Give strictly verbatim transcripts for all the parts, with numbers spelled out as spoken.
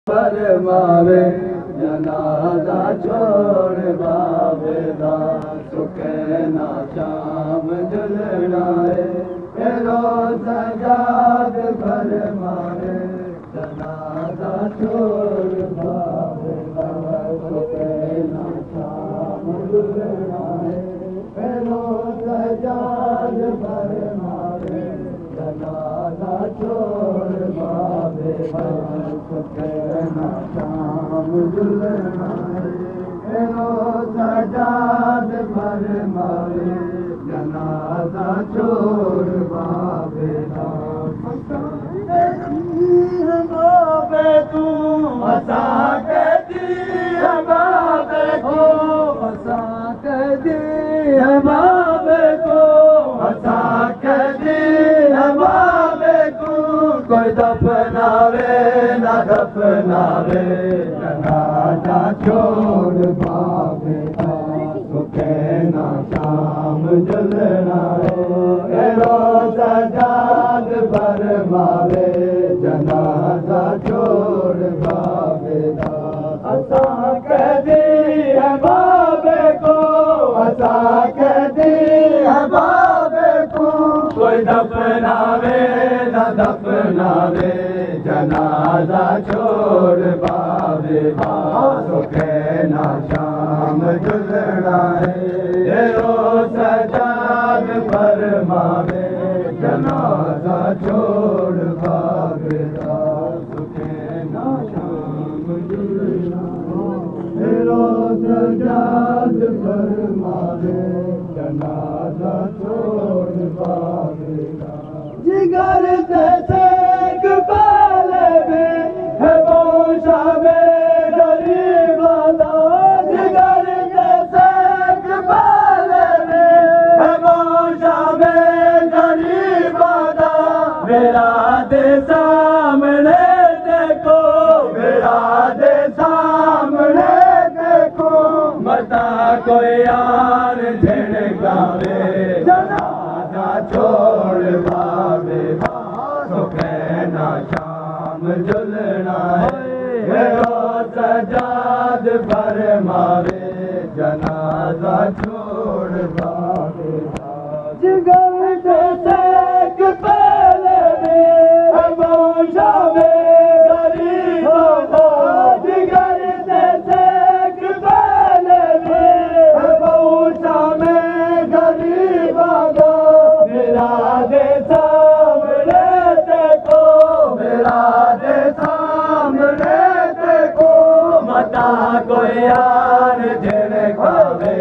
फरमावे जनाजा छोड़ बाबे दा सुखे ना शाम जुलना है रोज सजाद फरमावे जनाजा छोड़ बाबे दा सुखे ना शाम जुलना है रोज सजाद फरमावे जनाजा छोड़ बाबे दा सुखे ना शाम जुलना है रोज सजाद फरमावे जनाजा छोड़ बाबे दा बाबे तू असा कहती है बाबे को असा कहती है बाबे को असा कहती है बाबे को कोई दफनावे ना दफनावे जनाजा छोड़ बाबे दा सुखे ना शाम जुलना है रोज सजाद फरमावे जनाजा छोड़ बाबे दा असा कहती है बाबे को असा कहती है बाबे को कोई दफनावे न दफनावे जनाजा छोड़ बाबे दा सुखे ना शाम जुलना है रोज सजाद फरमावे जनाजा छोड़ बाबे दा सुखे ना शाम जुलना है रोज सजाद फरमावे जनाजा छोड़ बाबे दा जिगर से सेक पाले में है बोशा में गरीब दा जिगर से सेक पाले में है बोशा में गरीब दा मेरा दे सामने देखो मेरा दे सामने देखो मता कोई यार झड़कावे जनाजा छोड़ बाबे दा सुखे ना शाम जुलना है रोज सजाद फरमावे जनाजा छोड़ बाबे दा जिगर से सेक पहले में बोशा में गरीब दा जिगर से सेक पहले में बोशा में गरीब दा मेरा दे सामने देखो मेरा दे सामने देखो मता कोई यार झड़कावे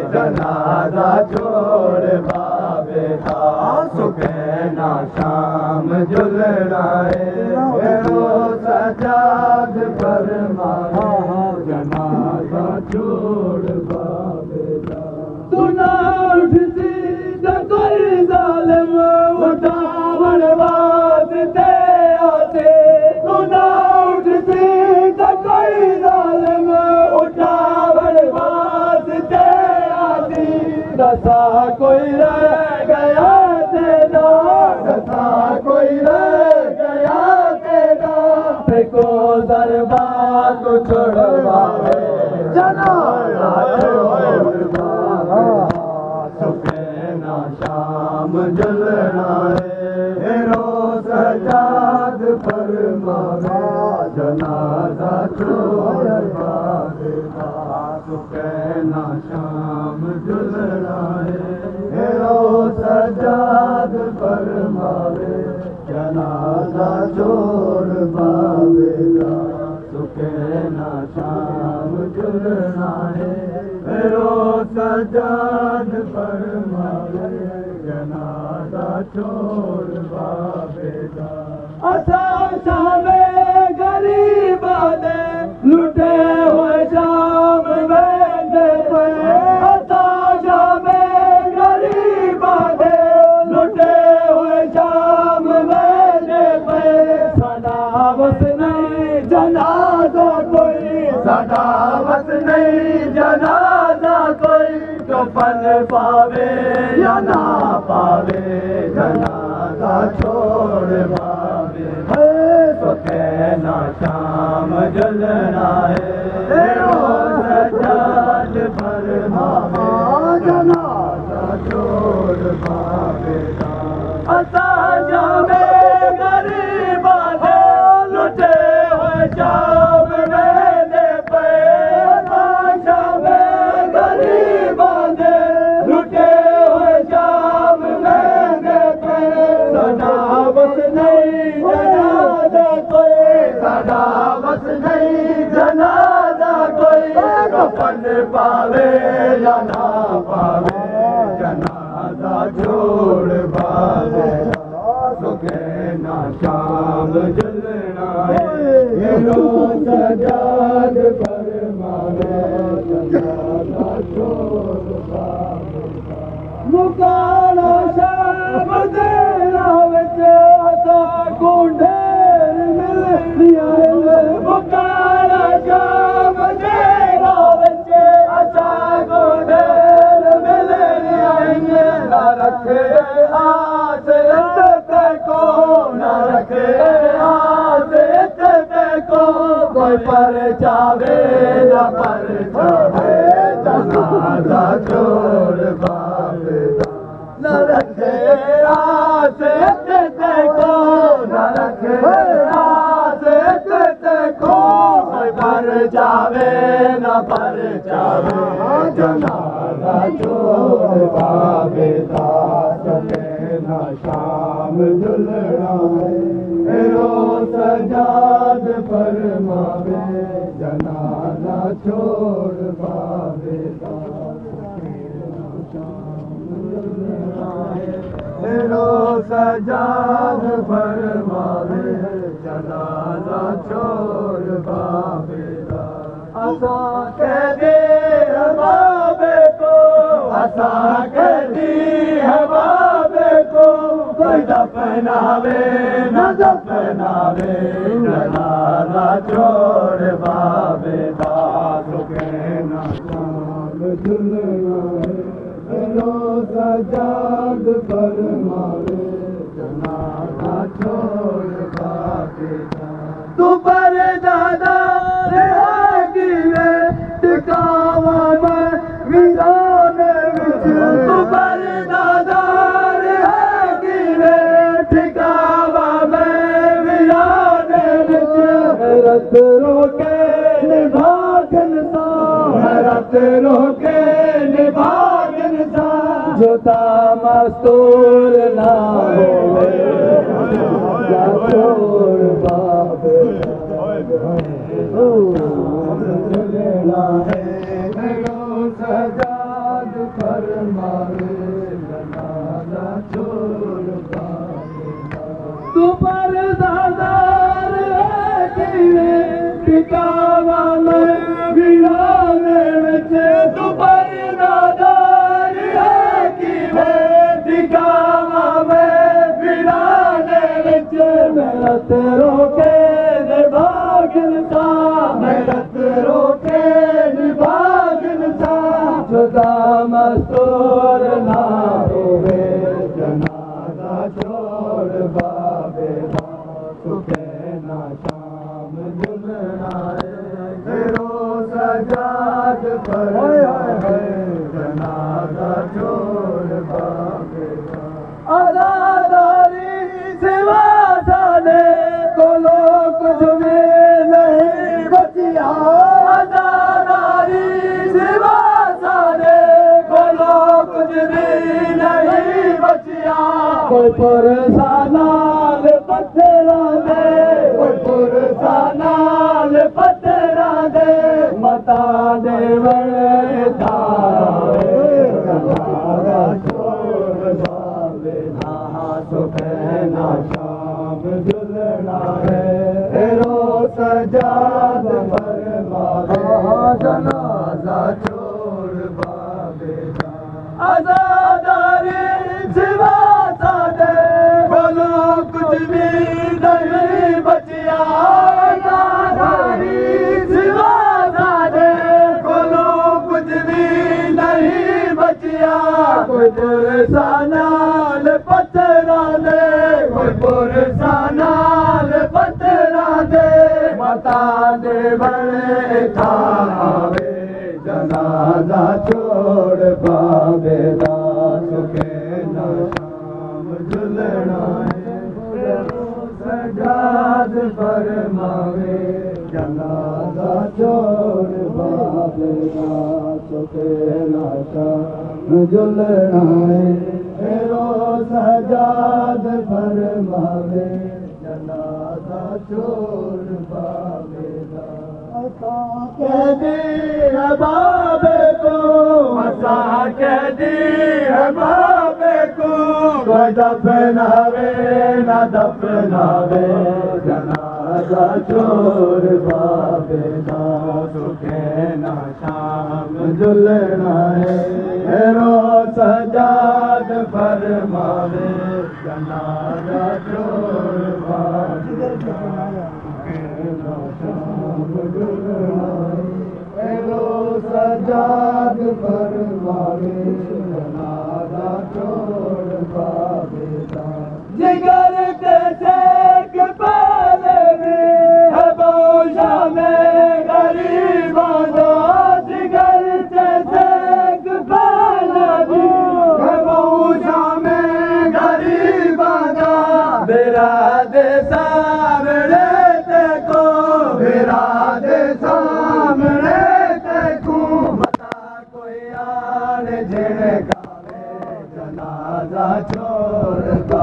जनाजा छोड़ बाबे दा सुखे ना शाम जुलना है रोज सजाद फरमावे जनाजा छोड़ बाबे दा तू ना उठती तो कोई जालिम उठावन वास्ते आते तू ना उठती तो कोई जालिम उठावन वास्ते आती दसा कोई रह गया तेरा दसा कोई रह गया तेरा फेंको दरबार को छोड़वावे जनाजा छोड़ बाबे सुखे ना शाम जुलना है रोज सजाद फरमावे जनाजा छोड़ बाबे दा सुखे ना शाम जुलना है रोज सजाद फरमावे जनाजा छोड़ बाबे दा सुखे ना शाम जुलना है रोज सजाद फरमावे जनाजा छोड़ बाबे दा असा शामे गरीब दे लुटे हुए शाम वेंदे पे असा शामे गरीब दे लुटे हुए शाम वेंदे पे साडा बस नहीं जनाजा कोई साडा बस नहीं जनाजा कोई तो फल पावे या ना पावे जनाजा छोड़ बाबे तो ना शाम जलना है रोज़ सजाद फरमावे जनाज़ा छोड़ भावेदा असा जावे गरीबा दे लुटे हुए जाम मेरे पे असा जावे गरीबा दे लुटे हुए जाम मेरे पे सदा बस नहीं जनाजा कोई सदा बस नहीं जनाजा कोई कफन पावे या ना पावे जनाजा छोड़ पावे सुखे ना शाम जलना है ये रोज़ सजाद फरमावे जनाजा छोड़ पावे मुकाना शाम देना विच असा कुंडेर मिलदियां मुकाना शाम देना विच असा कुंडेर मिलदियां ना रखे आस इत्ते को ना रखे आस इत्ते को कोई पर जावे ना पर जावे जनाज़ा छोड़ पावे न रखे आस इत्ते को न रखे आस इत्ते को कोई पर जावे न पर जावे जनाज़ा छोड़ पावे सके न शाम जुलना है रोज़ सजाद फरमावे जनाज़ा छोड़ पावे रोज़ सजाद फरमावे जनाज़ा छोड़ पावे असा कह दे बाबे को असा कह दी है बाबे को कोई दफनावे न दफनावे जनाज़ा छोड़ पावे सुखे ना शाम जुलना है रोज़ सजाद फरमावे जनाज़ा छोड़ पावे तू पर दादा रहेगी वे टिकावा में वीरान विच तू पर दादा रहेगी वे टिकावा में वीरान विच रत रोके निभागन सा रत रोके निभागन सा जोता मस्तूर ना होवे या छोड़ बाबे जलना है रोज़ सजाद फरमावे जनाज़ा छोड़ पावे तू पर दादार है कि टिकावा में वीराने विच तू पर दादार है कि टिकावा में वीराने विच मेरा तेरो के निभागन सा मेरा तेरो के निभागन सा जुदा मस्तूर ना होवे जनाज़ा छोड़ पावे सुखे ना शाम जुलना है रोज़ सजाद फरमावे जनाज़ा छोड़ पावे आज़ादारी सिवा जाने को लोग कुछ भी नहीं बचिया आज़ादारी सिवा जाने को लोग कुछ भी नहीं बचिया कोई पुरसानाल पत्थरा दे कोई पुरसानाल पत्थरा दे मता दे बड़े धारे जनाज़ा छोड़ पावे सुखे ना शाम जुलना है रोज़ सजाद फरमावे जनाज़ा छोड़ पावे आज़ादारी सिवा सादे बोलो कुछ भी नहीं बचिया आज़ादारी सिवा सादे बोलो कुछ भी नहीं बचिया कोई पुरसानाल पत्थरा दे कोई पुरसानाल पत्थरा दे माता दे बड़े थावे जनाजा छोड़ पावे दा सुखे न शाम झुलना सजाद फरमावे जनाजा छोड़ पावे दा सुखे न शाम झुलना रो सजाद फरमावे जनाजा छोड़ पावे दा कह दी है बाबे को मसा कह दी है बाबे को कोई दफनावे न दफनावे जनाजा छोड़ बाबे दा सुखे न शाम झुलना है रो सजाद फरमावे जनाजा छोड़ बाबे दा सजाद फरमावे जनाजा छोड़ पावे दा जिगर के सेक पाले में है बोझा में गरीबां दा जिगर के सेक पाले में है बोझा में गरीबां दा मेरा दे सामने ते को मेरा दे सामने जनाजा छोड़ पा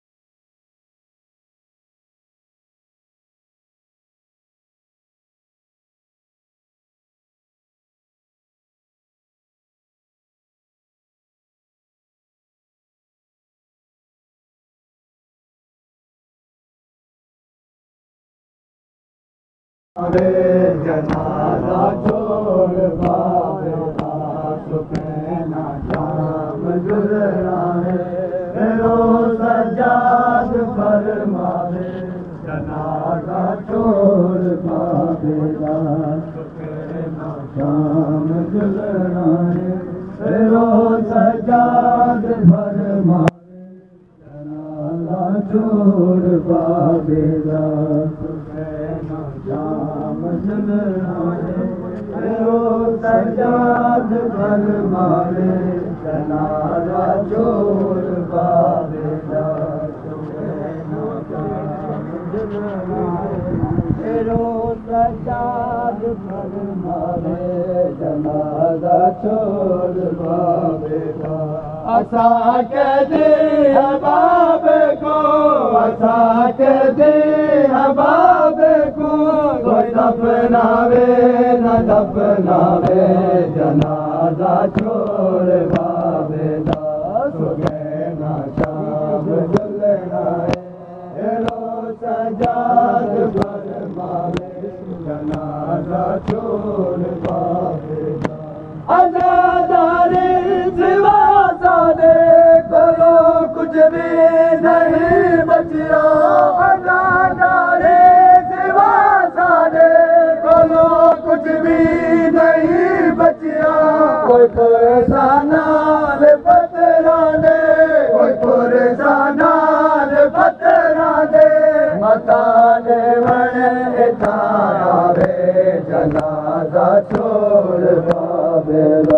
जनाजा छोड़ पावे सुखे न शाम झुलना रो सजाद फरमावे जनाजा छोड़ पावे सुखे न शाम झुलना रो सजाद फरमावे जनाजा छोड़ पावे सुखे न शाम झुलना रो सजाद फरमावे जनाजा छोड़ पावे सुखे न शाम झुलना रो सजाद फरमावे जनाजा छोड़ पावे असा कह दे बाबे को असा कह दे बाबे को कोई दफनावे न दफनावे जनाजा छोड़ पावे दा सुखे न शाम झुलना रो सजाद फरमावे जनाजा छोड़ पावे आजादारी सिवा सादे करो कुछ भी नहीं बचिया आजादारी सिवा सादे करो कुछ भी नहीं बचिया कोई परेशाना ले पतरा दे कोई परेशाना ले पतरा दे माता दे बड़े थावे जनाजा छोड़ पावे